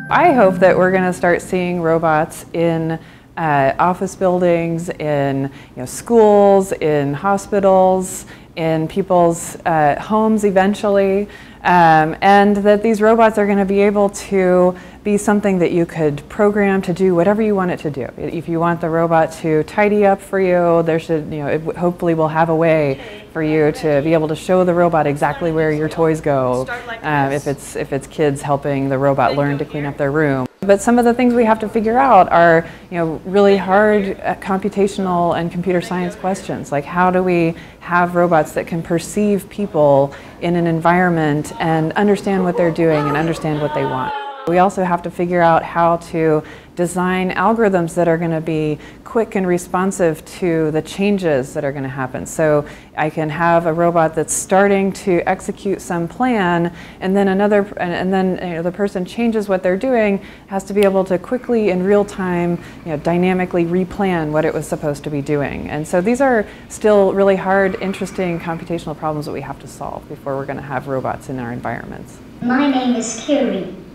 I hope that we're going to start seeing robots in office buildings, in schools, in hospitals, in people's homes eventually, and that these robots are going to be able to be something that you could program to do whatever you want it to do. If you want the robot to tidy up for you, there should, it hopefully will have a way for you to be able to show the robot exactly where your toys go, if it's kids helping the robot learn to clean up their room. But some of the things we have to figure out are, really hard computational and computer science questions, like how do we have robots that can perceive people in an environment and understand what they're doing and understand what they want. We also have to figure out how to design algorithms that are going to be quick and responsive to the changes that are going to happen. So I can have a robot that's starting to execute some plan, and then the person changes what they're doing, has to be able to quickly in real time, dynamically replan what it was supposed to be doing. And so these are still really hard, interesting computational problems that we have to solve before we're going to have robots in our environments. My name is Carrie.